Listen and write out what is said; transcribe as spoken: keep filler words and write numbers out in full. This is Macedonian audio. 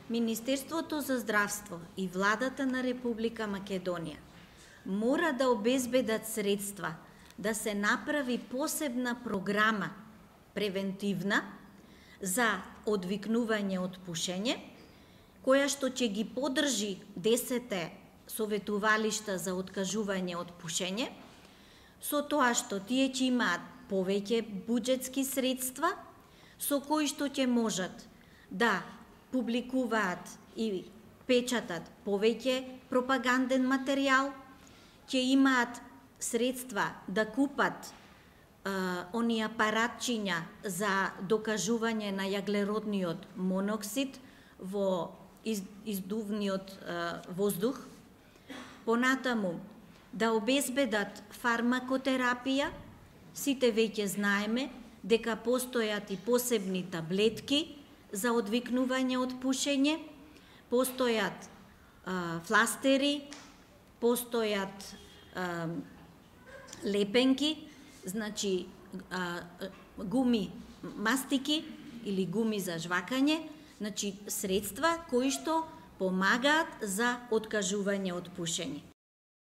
Министерството за здравство и владата на Република Македонија мора да обезбедат средства да се направи посебна програма превентивна за одвикнување од пушење, која што ќе ги поддржи десетте советувалишта за откажување од пушење, со тоа што тие ќе имаат повеќе буџетски средства, со кои што ќе можат да публикуваат и печатат повеќе пропаганден материјал, ќе имаат средства да купат а, они апаратчиња за докажување на јаглеродниот моноксид во из, издувниот а, воздух, понатаму да обезбедат фармакотерапија. Сите веќе знаеме дека постојат и посебни таблетки за одвикнување од пушење, постојат а, фластери, постојат а, лепенки, значи а, гуми, мастики или гуми за жвакање, значи средства кои што помагаат за откажување од пушење.